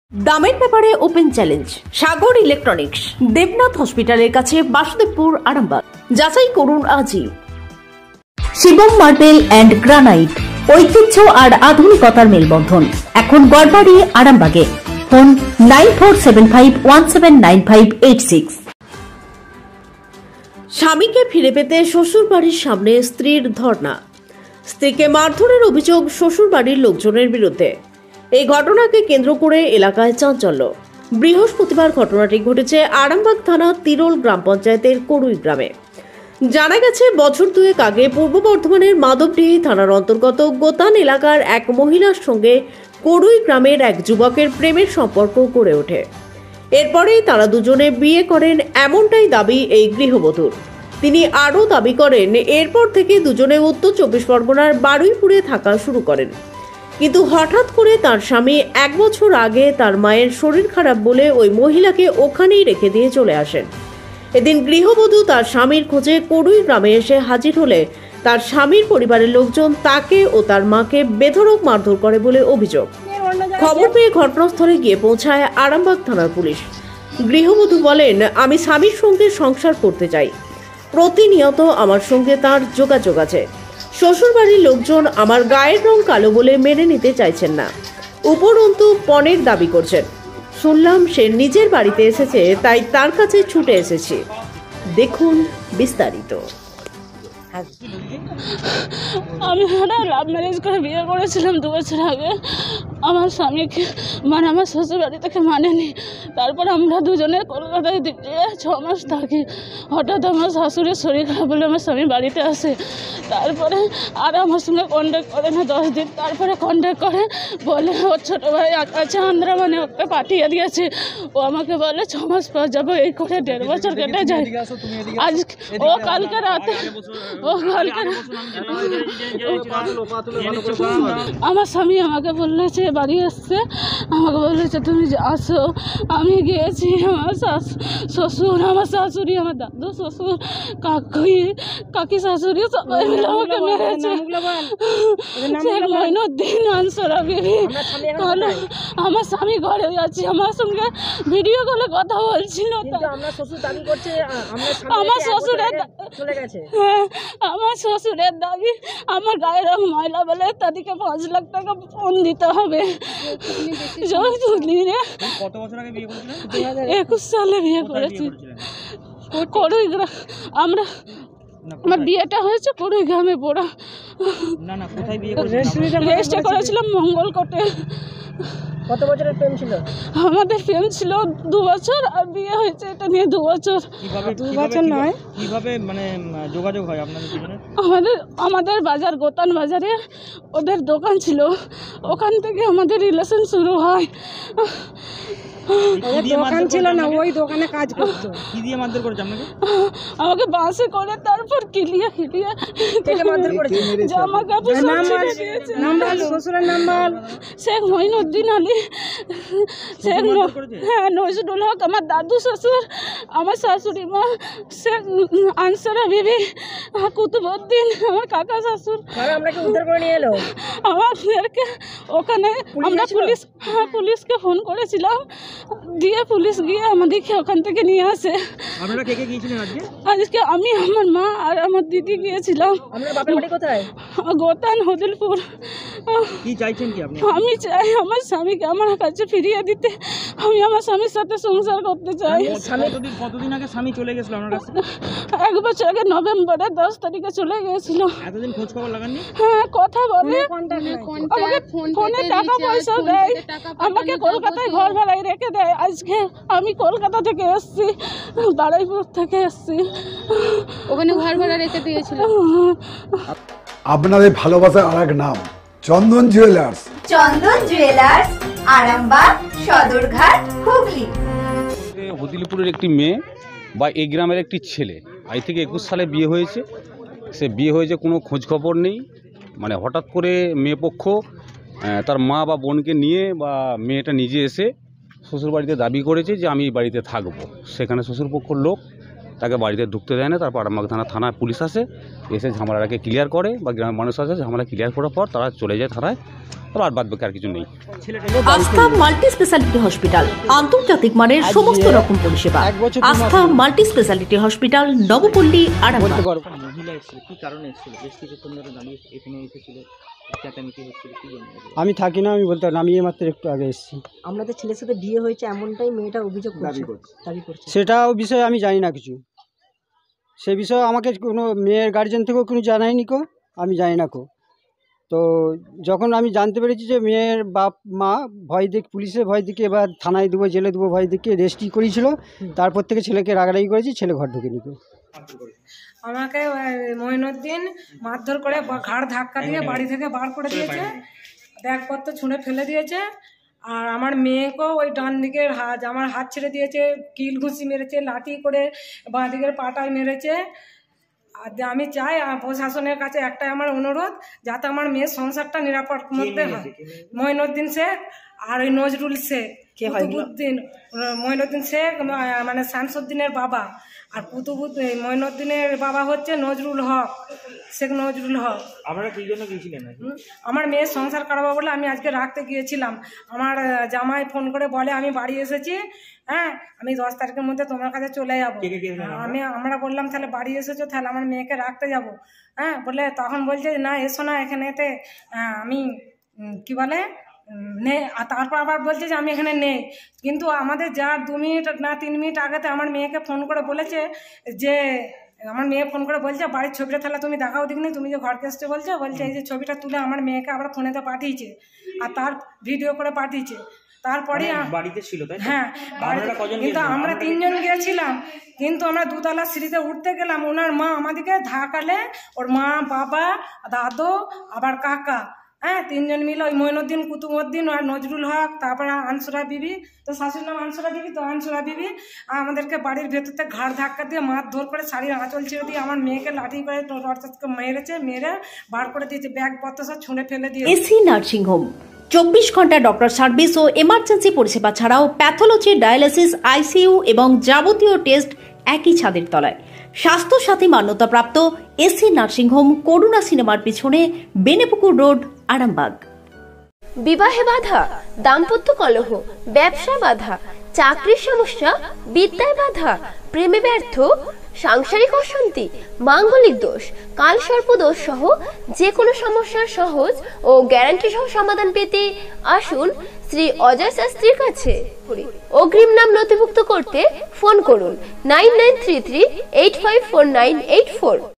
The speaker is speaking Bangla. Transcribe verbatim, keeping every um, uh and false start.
দামের ব্যাপারে open challenge Sagar electronics, Debnath হসপিটালের কাছে, বাসুদেবপুর, আরামবাগ। যাচাই করুন আজই। শিবম মার্বেল অ্যান্ড গ্রানাইট, ঐতিহ্য আর আধুনিকতার মেলবন্ধন, এখন গড়বাড়ি, আরামবাগে। Phone nine four seven five one seven nine five eight six. স্বামীকে ফিরে পেতে শ্বশুর বাড়ির সামনে স্ত্রীর ধর্ণা। স্ত্রীকে মারধরের অভিযোগ শ্বশুর বাড়ির লোকজনের বিরুদ্ধে। এই ঘটনাকে কেন্দ্র করে এলাকায় চাঞ্চল্য। বৃহস্পতিবার ঘটনাটি ঘটেছে আরামবাগ থানা তিরোল গ্রাম পঞ্চায়েতের করুই গ্রামে। জানা গেছে, বছর দুয়েক আগে পূর্ব বর্ধমানের মাধবডিহি থানার অন্তর্গত গোতান এলাকার এক মহিলার সঙ্গে করুই গ্রামের এক যুবকের প্রেমের সম্পর্ক গড়ে ওঠে। এরপরেই তারা দুজনে বিয়ে করেন, এমনটাই দাবি এই গৃহবধূর। তিনি আরও দাবি করেন, এরপর থেকে দুজনে উত্তর চব্বিশ পরগনার বারুইপুরে থাকা শুরু করেন। কিন্তু হঠাৎ করে তার স্বামী এক বছর আগে তার মায়ের শরীর খারাপ বলে ওই মহিলাকে ওখানেই রেখে দিয়ে চলে আসেন। এদিন গৃহবধূ তার স্বামীর খোঁজে করুই গ্রামে এসে হাজির হলে তার স্বামীর পরিবারের লোকজন তাকে ও তার মাকে বেধড়ক মারধর করে বলে অভিযোগ। খবর পেয়ে ঘটনাস্থলে গিয়ে পৌঁছায় আরামবাগ থানার পুলিশ। গৃহবধূ বলেন, আমি স্বামীর সঙ্গে সংসার করতে চাই, প্রতিনিয়ত আমার সঙ্গে তার যোগাযোগ আছে। শ্বশুরবাড়ির লোকজন আমার গায়ের রং কালো বলে মেনে নিতে চাইছেন না, উপরন্তু পণের দাবি করছেন। শুনলাম সে নিজের বাড়িতে এসেছে, তাই তার কাছে ছুটে এসেছি। দেখুন বিস্তারিত। আমি লাভ ম্যারেজ করে বিয়ে করেছিলাম দু বছর আগে। আমার স্বামীকে মানে আমার শ্বশুর বাড়ি থেকে মানেনি। তারপর আমরা দুজনে কলকাতায় দিয়ে ছ মাস থাকি। হঠাৎ আমার শাশুড়ির শরীর খারাপ বলে আমার স্বামী বাড়িতে আসে। তারপরে আর আমার সঙ্গে কন্ট্যাক্ট করে না দশ দিন। তারপরে কন্ট্যাক্ট করে বলে ওর ছোটো ভাই আছে আন্ধ্রা, মানে ওকে পাঠিয়ে দিয়েছে। ও আমাকে বলে ছ মাস পর যাবো, এই করে দেড় বছর কেটে যায়। আজ ও কালকে রাতে ও কালকে আমার স্বামী আমাকে বলেছে, বাড়ি আসছে, আমাকে বলেছে তুমি আসো। আমি গিয়েছি। আমার শ্বশুর, আমার শাশুড়ি, আমার দাদু শ্বশুর, কাকি কাকি শাশুড়ি সবাই মিলে আমাকে মেরেছে। মঈনুদ্দিন, আনসরা বিবি। আমার স্বামী ঘরে আছে, আমার সঙ্গে ভিডিও কলে কথা বলছিল। আমার শ্বশুরের হ্যাঁ আমার শ্বশুরের দাবি আমার গায়ের রং ময়লা বলে তাদেরকে পাঁচ লাখ টাকা ফোন দিতে হবে। একুশ সালে বিয়ে করেছি করুই গ্রাম। আমরা আমার বিয়েটা হয়েছে করুই গ্রামে পড়া। রেজিস্টার করেছিলাম মঙ্গলকোটে। কত বছরের প্রেম ছিল? আমাদের প্রেম ছিল দু বছর, আর বিয়ে হয়েছে এটা নিয়ে দু বছর। দু বছর নয়। কিভাবে মানে যোগাযোগ হয় আপনাদের দুজনের? আমাদের আমাদের বাজার গোতান বাজারে ওদের দোকান ছিল, ওখান থেকে আমাদের রিলেশন শুরু হয়। দোকান ছিল না, ওই দোকানে কাজ করতো। কি দিয়ে মারধর করেছে আপনাকে? আমাকে বাসে করে তারপর কিলিয়ে কিলিয়ে মারধর করেছে। জামা কাপড় নাম্বার, শ্বশুরের নাম্বার শেখ মঈনুদ্দিন আলী, শেখ হ্যাঁ নজরুল হক, আমার দাদু শ্বশুর, আমার শাশুড়ি মা শেখ আনসরা বিবি, কুতুবউদ্দিন, আমার কাকা শাশুর। আমরাকে উদ্ধার করে নিয়ে এলো আমাদেরকে ওখানে। আমরা পুলিশ হ্যাঁ পুলিশকে ফোন করেছিলাম, দিয়ে পুলিশ গিয়ে আমাদেরকে ওখান থেকে নিয়ে আসে। আপনারা কে কে গিয়েছিলেন আজকে? আজকে আমি, আমার মা আর আমার দিদি গিয়েছিলাম। আপনার বাপের বাড়ি কোথায়? গোতান, হদিলপুর। কি চাইছেন কি আপনি? আমি চাই আমার স্বামীকে আমার কাছে ফিরিয়ে দিতে। আমি আমার স্বামীর সাথে সংসার করতে চাই। কতদিন কতদিন আগে স্বামী চলে গেছিল আপনার কাছে? এক বছর আগে নভেম্বরের দশ তারিখে চলে গেছিল। এতদিন খোঁজ খবর লাগাননি? হ্যাঁ কথা বলে, আমাকে ফোনে টাকা পয়সা দেয়, আমাকে কলকাতায় ঘর ভাড়ায় রেখে দেয়। আজকে আমি কলকাতা থেকে এসছি, বারুইপুর থেকে এসছি, ওখানে ঘর ভাড়া রেখে দিয়েছিল। আপনাদের ভালোবাসার আর এক নাম চন্দন জুয়েলার্স। চন্দন জুয়েলার্স, আরামবাগ, সদরঘাট, হুগলি। হদিলপুরের একটি মেয়ে বা এই গ্রামের একটি ছেলে, আজ থেকে একুশ সালে বিয়ে হয়েছে। সে বিয়ে হয়েছে, কোনো খোঁজ খবর নেই। মানে হঠাৎ করে মেয়ে পক্ষ তার মা বা বোনকে নিয়ে বা মেয়েটা নিজে এসে শ্বশুরবাড়িতে দাবি করেছে যে আমি এই বাড়িতে থাকবো। সেখানে শ্বশুরপক্ষর লোক তাকে বাড়িতে ঢুকতে দেয় না। তারপর আরামবাগ থানা থানায় পুলিশ আসে, এসে ঝামেলাটাকে ক্লিয়ার করে বা গ্রামের মানুষ আসে, ঝামেলা ক্লিয়ার করার পর তারা চলে যায় থানায়। আর বাদ বাকি আর কিছু নেই। আস্থা মাল্টি স্পেশালিটি হসপিটাল, আন্তর্জাতিক মানের সমস্ত রকম পরিষেবা। Astha multi speciality hospital, Nabapally, Arambagh. মহিলা এসেছিল, কি কারণে এসেছিল? বেশ কিছুক্ষণ ধরে দাঁড়িয়ে এখানে এসেছিল, চেঁচামেচি হচ্ছিল, কি জন্য? আমি থাকি না, আমি বলতে আমি মাত্র একটু আগে এসেছি। আপনাদের ছেলের সাথে বিয়ে হয়েছে এমনটাই মেয়েটা অভিযোগ করছে, দাবি করছে। সেটাও বিষয়ে আমি জানি না কিছু, সে বিষয়ে আমাকে কোনো মেয়ের গার্জেন থেকেও কোনো জানায়নি কো, আমি জানি না কো। তো যখন আমি জানতে পেরেছি যে মেয়ের বাপ মা ভয় দিকে, পুলিশে ভয় দিকে, এবার থানায় দেবো, জেলে দেবো ভয় দিকে রেস্টই করেছিল, তারপর থেকে ছেলেকে রাগারাগি করেছি, ছেলে ঘর ঢুকে নিকো। আমাকে মঈনুদ্দিন মারধর করে ঘাড় ধাক্কা দিয়ে বাড়ি থেকে বার করে দিয়েছে, ব্যাগপত্র ছুঁড়ে ফেলে দিয়েছে। আর আমার মেয়েকেও ওই ডান দিকের হাত, আমার হাত ছেড়ে দিয়েছে, কিল ঘুষি মেরেছে, লাঠি করে বাঁ দিকের পাটায় মেরেছে। আর আমি চাই প্রশাসনের কাছে একটাই আমার অনুরোধ, যাতে আমার মেয়ের সংসারটা নিরাপদ মধ্যে হয়। মঈনুদ্দিন শেখ আর ওই নজরুল শেখ, কুতুবুদ্দিন, মঈনুদ্দিন শেখ মানে শামসুদ্দিনের বাবা, আর কুতুবুদ্দিন মঈনুদ্দিনের বাবা হচ্ছে নজরুল হক, শেখ নজরুল হক। আপনারা কি জন্য গিয়েছিলেন? আমার মেয়ের সংসার কাটাবো বলে আমি আজকে রাখতে গিয়েছিলাম। আমার জামাই ফোন করে বলে আমি বাড়ি এসেছি, হ্যাঁ আমি দশ তারিখের মধ্যে তোমার কাছে চলে যাবো। আমি আমরা বললাম তাহলে বাড়ি এসেছো, তাহলে আমার মেয়েকে রাখতে যাব। হ্যাঁ বলে, তখন বলছে না এসো না এখানেতে, আমি কি বলে নেই। আর তারপর আবার বলছে যে আমি এখানে নেই। কিন্তু আমাদের যা দু মিনিট না তিন মিনিট আগেতে আমার মেয়েকে ফোন করে বলেছে যে, আমার মেয়ে ফোন করে বলছে বাড়ির ছবিটা তাহলে তুমি দেখাও দিকনি, তুমি যে ঘরকে এসছে বলছো, বলছে এই যে ছবিটা তুলে আমার মেয়েকে আবার ফোনেতে পাঠিয়েছে, আর তার ভিডিও করে পাঠিয়েছে। তারপরে বাড়িতে ছিল, তাই? হ্যাঁ, কিন্তু আমরা তিনজন গিয়েছিলাম, কিন্তু আমরা দুতলা সিঁড়িতে উঠতে গেলাম, ওনার মা আমাদেরকে ধাকালে, ওর মা, বাবা, দাদু, আবার কাকা, হ্যাঁ তিনজন মিলে ওই মঈনুদ্দিন, কুতুবুদ্দিন আর নজরুল হক, তারপরে আনসুরা বিবি, তো শাশুড়ির নাম আনসুরা বিবি, তো আনসুরা বিবি আমাদেরকে বাড়ির ভেতরতে ঘাড় ধাক্কা দিয়ে মারধর করে শাড়ির আঁচল ছেড়ে দিয়ে আমার মেয়েকে লাঠি করে রডকে মেরেছে, মেরে বার করে দিয়েছে, ব্যাগ পত্র সব ছুঁড়ে ফেলে দিয়ে। এসি নার্সিং হোম চব্বিশ ঘন্টা ডক্টর সার্ভিস ও এমার্জেন্সি পরিষেবা ছাড়াও প্যাথোলজি, ডায়ালিসিস, আইসিইউ এবং যাবতীয় টেস্ট একই ছাদের তলায়। স্বাস্থ্য সাথী মান্যতাপ্রাপ্ত এসি নার্সিং হোম, করুণা সিনেমার পিছনে, বেনেপুকুর রোড, আরামবাগ। বিবাহে বাধা, দাম্পত্য কলহ, ব্যবসা বাধা, চাকরির সমস্যা, বিদ্যায় বাধা, প্রেমে ব্যর্থ, সাংসারিক অশান্তি, মাঙ্গলিক দোষ, কালসর্প দোষ সহ যে কোনো সমস্যার সহজ ও গ্যারান্টি সহ সমাধান পেতে আসুন শ্রী অজয় শাস্ত্রীর কাছে। অগ্রিম নাম নথিভুক্ত করতে ফোন করুন nine nine three three eight five four nine eight four.